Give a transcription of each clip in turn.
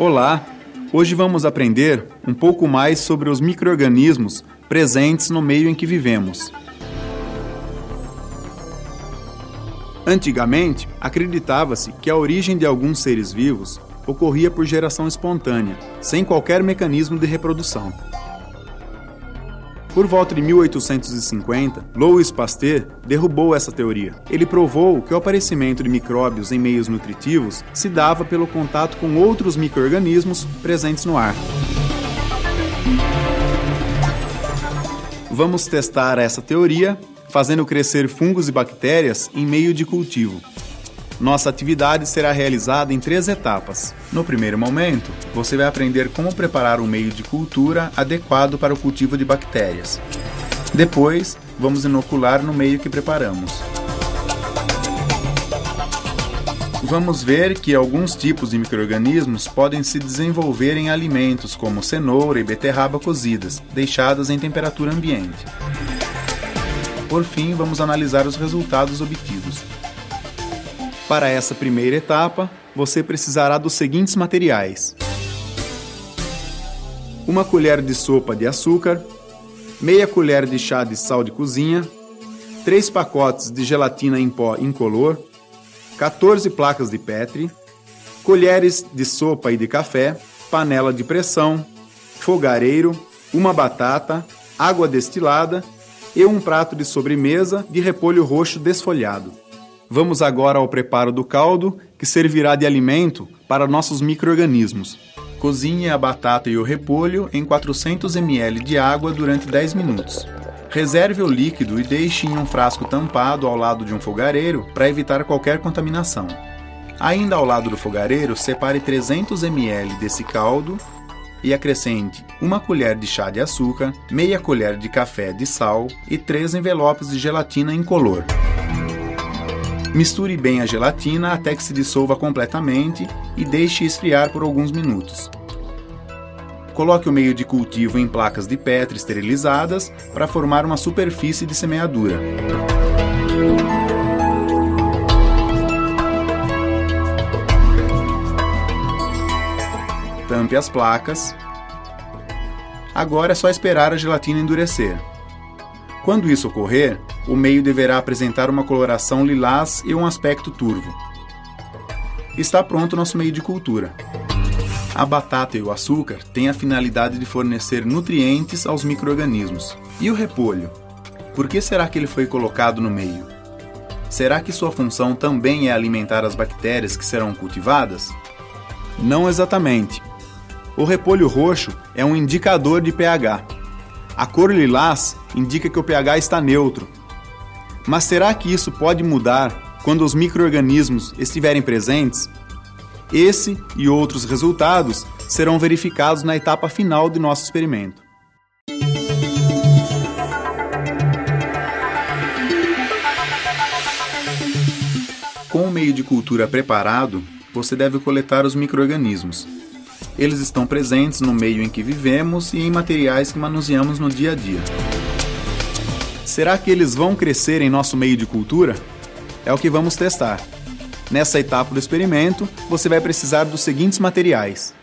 Olá! Hoje vamos aprender um pouco mais sobre os micro-organismos presentes no meio em que vivemos. Antigamente, acreditava-se que a origem de alguns seres vivos ocorria por geração espontânea, sem qualquer mecanismo de reprodução. Por volta de 1850, Louis Pasteur derrubou essa teoria. Ele provou que o aparecimento de micróbios em meios nutritivos se dava pelo contato com outros micro-organismos presentes no ar. Vamos testar essa teoria fazendo crescer fungos e bactérias em meio de cultivo. Nossa atividade será realizada em 3 etapas. No primeiro momento, você vai aprender como preparar um meio de cultura adequado para o cultivo de bactérias. Depois, vamos inocular no meio que preparamos. Vamos ver que alguns tipos de micro-organismos podem se desenvolver em alimentos como cenoura e beterraba cozidas, deixadas em temperatura ambiente. Por fim, vamos analisar os resultados obtidos. Para essa primeira etapa, você precisará dos seguintes materiais: 1 colher de sopa de açúcar, meia colher de chá de sal de cozinha, 3 pacotes de gelatina em pó incolor, 14 placas de Petri, colheres de sopa e de café, panela de pressão, fogareiro, uma batata, água destilada e um prato de sobremesa de repolho roxo desfolhado. Vamos agora ao preparo do caldo, que servirá de alimento para nossos micro-organismos. Cozinhe a batata e o repolho em 400 ml de água durante 10 minutos. Reserve o líquido e deixe em um frasco tampado ao lado de um fogareiro para evitar qualquer contaminação. Ainda ao lado do fogareiro, separe 300 ml desse caldo e acrescente 1 colher de chá de açúcar, meia colher de café de sal e 3 envelopes de gelatina incolor. Misture bem a gelatina até que se dissolva completamente e deixe esfriar por alguns minutos. Coloque o meio de cultivo em placas de Petri esterilizadas para formar uma superfície de semeadura. Tampe as placas. Agora é só esperar a gelatina endurecer. Quando isso ocorrer, o meio deverá apresentar uma coloração lilás e um aspecto turvo. Está pronto nosso meio de cultura. A batata e o açúcar têm a finalidade de fornecer nutrientes aos micro-organismos. E o repolho? Por que será que ele foi colocado no meio? Será que sua função também é alimentar as bactérias que serão cultivadas? Não exatamente. O repolho roxo é um indicador de pH. A cor lilás indica que o pH está neutro. Mas será que isso pode mudar quando os micro-organismos estiverem presentes? Esse e outros resultados serão verificados na etapa final de nosso experimento. Com o meio de cultura preparado, você deve coletar os micro-organismos. Eles estão presentes no meio em que vivemos e em materiais que manuseamos no dia a dia. Será que eles vão crescer em nosso meio de cultura? É o que vamos testar. Nessa etapa do experimento, você vai precisar dos seguintes materiais: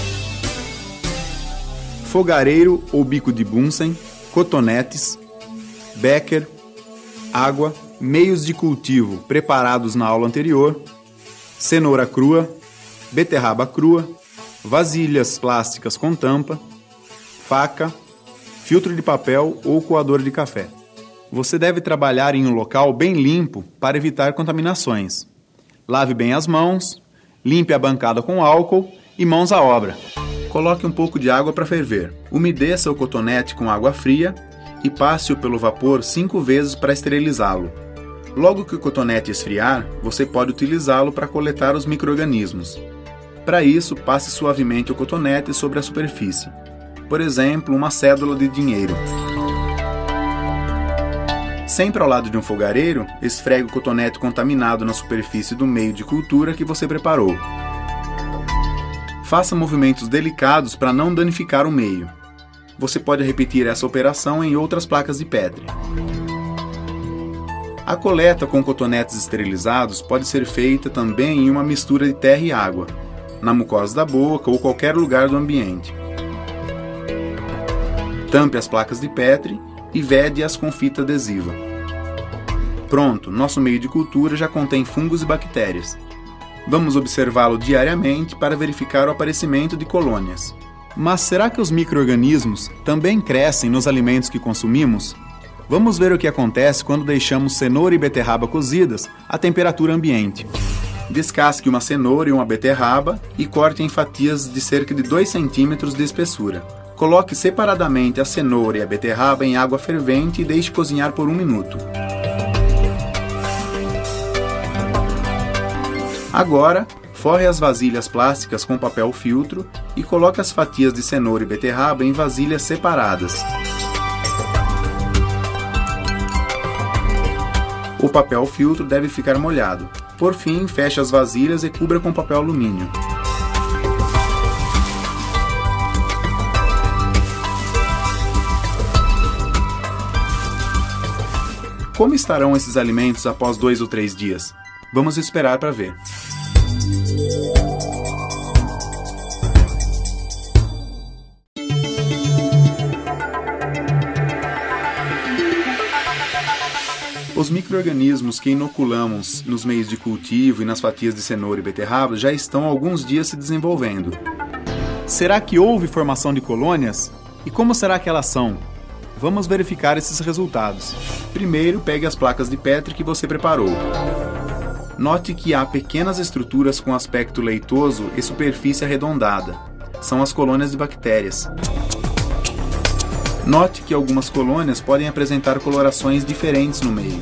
fogareiro ou bico de Bunsen, cotonetes, becker, água, meios de cultivo preparados na aula anterior, cenoura crua, beterraba crua, vasilhas plásticas com tampa, faca, filtro de papel ou coador de café. Você deve trabalhar em um local bem limpo para evitar contaminações. Lave bem as mãos, limpe a bancada com álcool e mãos à obra. Coloque um pouco de água para ferver. Umedeça o cotonete com água fria e passe-o pelo vapor 5 vezes para esterilizá-lo. Logo que o cotonete esfriar, você pode utilizá-lo para coletar os micro-organismos. Para isso, passe suavemente o cotonete sobre a superfície. Por exemplo, uma cédula de dinheiro. Sempre ao lado de um fogareiro, esfregue o cotonete contaminado na superfície do meio de cultura que você preparou. Faça movimentos delicados para não danificar o meio. Você pode repetir essa operação em outras placas de Petri. A coleta com cotonetes esterilizados pode ser feita também em uma mistura de terra e água. na mucosa da boca ou qualquer lugar do ambiente. Tampe as placas de Petri e vede-as com fita adesiva. Pronto, nosso meio de cultura já contém fungos e bactérias. Vamos observá-lo diariamente para verificar o aparecimento de colônias. Mas será que os micro-organismos também crescem nos alimentos que consumimos? Vamos ver o que acontece quando deixamos cenoura e beterraba cozidas à temperatura ambiente. Descasque uma cenoura e uma beterraba e corte em fatias de cerca de 2 cm de espessura. Coloque separadamente a cenoura e a beterraba em água fervente e deixe cozinhar por 1 minuto. Agora, forre as vasilhas plásticas com papel filtro e coloque as fatias de cenoura e beterraba em vasilhas separadas. O papel filtro deve ficar molhado. Por fim, feche as vasilhas e cubra com papel alumínio. Como estarão esses alimentos após 2 ou 3 dias? Vamos esperar para ver. Os micro-organismos que inoculamos nos meios de cultivo e nas fatias de cenoura e beterraba já estão há alguns dias se desenvolvendo. Será que houve formação de colônias? E como será que elas são? Vamos verificar esses resultados. Primeiro, pegue as placas de Petri que você preparou. Note que há pequenas estruturas com aspecto leitoso e superfície arredondada. São as colônias de bactérias. Note que algumas colônias podem apresentar colorações diferentes no meio.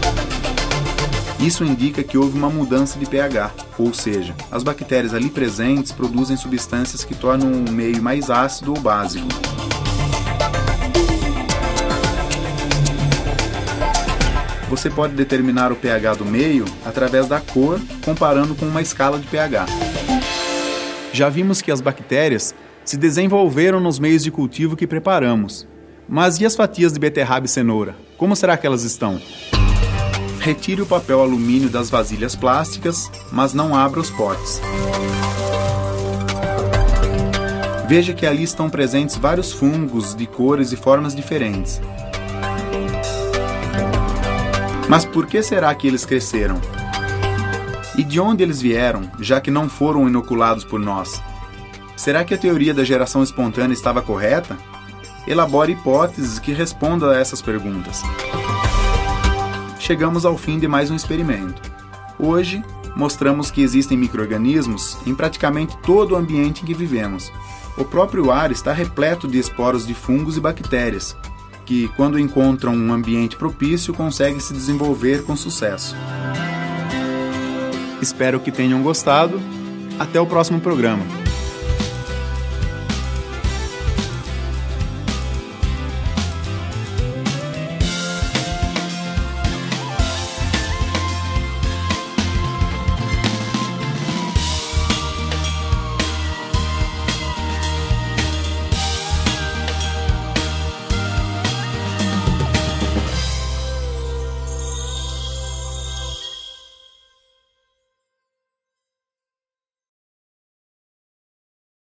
Isso indica que houve uma mudança de pH, ou seja, as bactérias ali presentes produzem substâncias que tornam o meio mais ácido ou básico. Você pode determinar o pH do meio através da cor, comparando com uma escala de pH. Já vimos que as bactérias se desenvolveram nos meios de cultivo que preparamos. Mas e as fatias de beterraba e cenoura? Como será que elas estão? Retire o papel alumínio das vasilhas plásticas, mas não abra os potes. Veja que ali estão presentes vários fungos de cores e formas diferentes. Mas por que será que eles cresceram? E de onde eles vieram, já que não foram inoculados por nós? Será que a teoria da geração espontânea estava correta? Elabore hipóteses que respondam a essas perguntas. Chegamos ao fim de mais um experimento. Hoje, mostramos que existem micro-organismos em praticamente todo o ambiente em que vivemos. O próprio ar está repleto de esporos de fungos e bactérias, que, quando encontram um ambiente propício, conseguem se desenvolver com sucesso. Espero que tenham gostado. Até o próximo programa.